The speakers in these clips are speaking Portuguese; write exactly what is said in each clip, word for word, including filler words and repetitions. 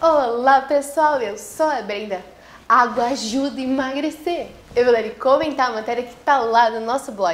Olá pessoal, eu sou a Brenda. Água ajuda a emagrecer. Eu vou ali comentar a matéria que tá lá no nosso blog.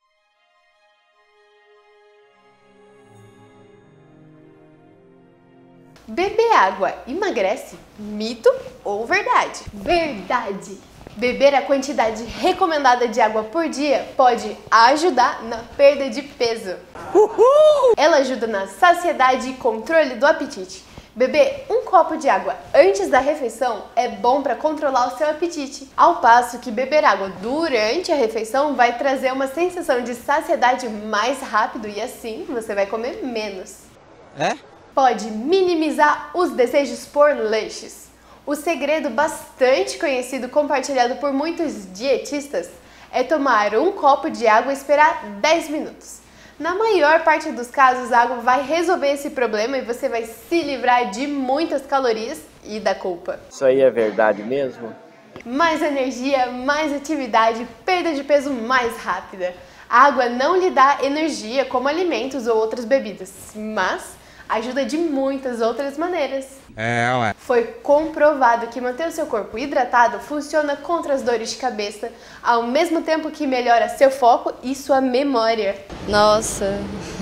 Beber água emagrece? Mito ou verdade? Verdade! Beber a quantidade recomendada de água por dia pode ajudar na perda de peso. Uhul! Ela ajuda na saciedade e controle do apetite. Beber um copo de água antes da refeição é bom para controlar o seu apetite, ao passo que beber água durante a refeição vai trazer uma sensação de saciedade mais rápido e assim você vai comer menos. É? Pode minimizar os desejos por lanches. O segredo bastante conhecido, compartilhado por muitos dietistas, é tomar um copo de água e esperar dez minutos. Na maior parte dos casos, a água vai resolver esse problema e você vai se livrar de muitas calorias e da culpa. Isso aí é verdade mesmo? Mais energia, mais atividade, perda de peso mais rápida. A água não lhe dá energia como alimentos ou outras bebidas, mas ajuda de muitas outras maneiras. É, ué. Foi comprovado que manter o seu corpo hidratado funciona contra as dores de cabeça, ao mesmo tempo que melhora seu foco e sua memória. Nossa!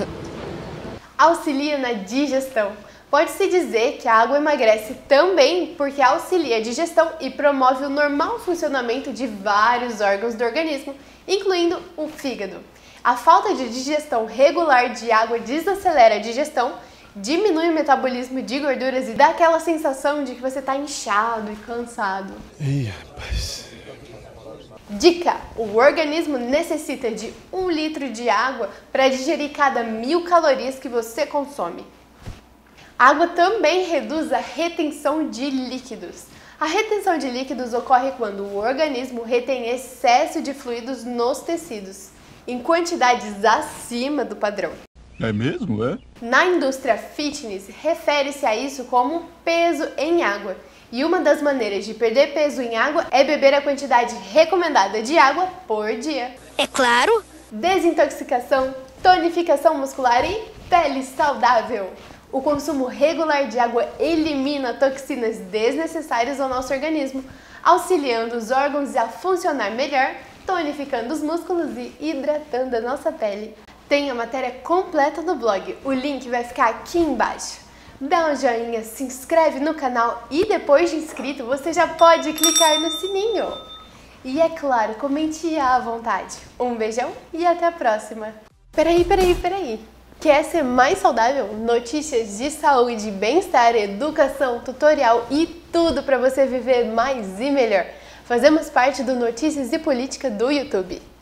Auxilia na digestão. Pode-se dizer que a água emagrece também porque auxilia a digestão e promove o normal funcionamento de vários órgãos do organismo, incluindo o fígado. A falta de digestão regular de água desacelera a digestão, diminui o metabolismo de gorduras e dá aquela sensação de que você está inchado e cansado. Ih, rapaz. Dica! O organismo necessita de um litro de água para digerir cada mil calorias que você consome. A água também reduz a retenção de líquidos. A retenção de líquidos ocorre quando o organismo retém excesso de fluidos nos tecidos, em quantidades acima do padrão. É mesmo, é? Na indústria fitness, refere-se a isso como peso em água. E uma das maneiras de perder peso em água é beber a quantidade recomendada de água por dia. É claro! Desintoxicação, tonificação muscular e pele saudável. O consumo regular de água elimina toxinas desnecessárias ao nosso organismo, auxiliando os órgãos a funcionar melhor, tonificando os músculos e hidratando a nossa pele. Tem a matéria completa no blog, o link vai ficar aqui embaixo. Dá um joinha, se inscreve no canal e depois de inscrito você já pode clicar no sininho. E é claro, comente à vontade. Um beijão e até a próxima. Peraí, peraí, peraí. Quer ser mais saudável? Notícias de saúde, bem-estar, educação, tutorial e tudo para você viver mais e melhor. Fazemos parte do Notícias e Política do YouTube.